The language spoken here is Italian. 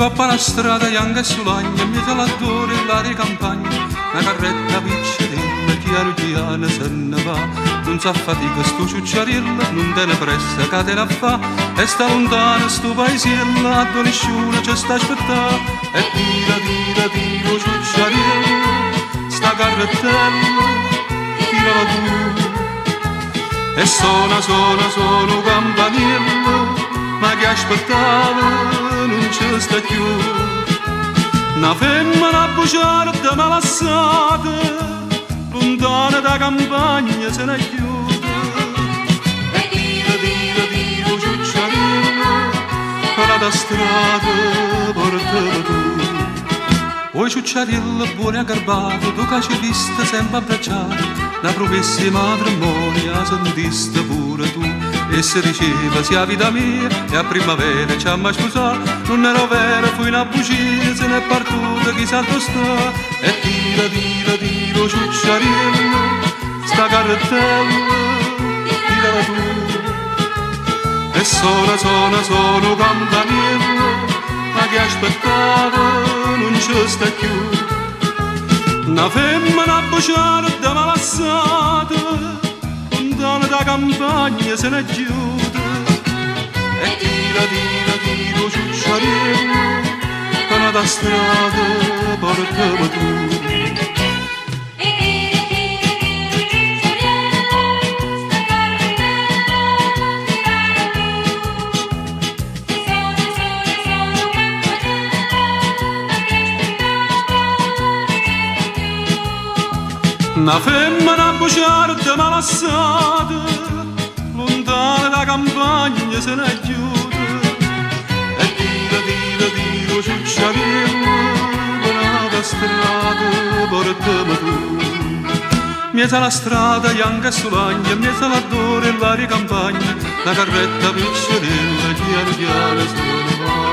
coppa la strada, Ianga e Sulagna, mezzo l'attore e l'aria campagna, una carretta piccerella, chiaro chiaro se ne va, non sa fatica sto ciucciarella, non te ne pressa che te la fa, e sta lontana sto paesiello, a due nessuno ci sta aspettando, e tira, tira, tira, ciucciarella, sta carrettella, tirala tu, e suona, suona, suona campanello, ma che aspettava non ci sta più. Una femmina bugiarda malassata, lontana da campagna se ne chiude. E tira, tira, tira, ciucciarella, quella da strada portava tu. Poi ciucciarella buona e garbata, tu che ci vista sempre abbracciata, la promessa matrimonio sentiste pure tu. E se diceva sia vita mia e a primavera ci ha mai sposato, non era vero, fu una bugia, se n'è partita chissà dove sta. E tira, tira, tira, ciucciarella, sta carrettella, tirala tu. E suona, suona, suona campanello, ma che aspettava non ci sta più. Una femmina bugiarda malassata, lontana da campagna se ne chiude. E tira, tira, tira, ciucciarella, quella da strada portava tu. Una femmina bugiarda malassata, lontana da campagna se ne chiude. E tira, tira, tira, ciucciarella, quella da strada portava tu. Mezzo alla strada, Ianga e Sulagna, mezzo all'attore e l'aria campagna, la carretta piccerella, chiaro, chiaro, se ne va.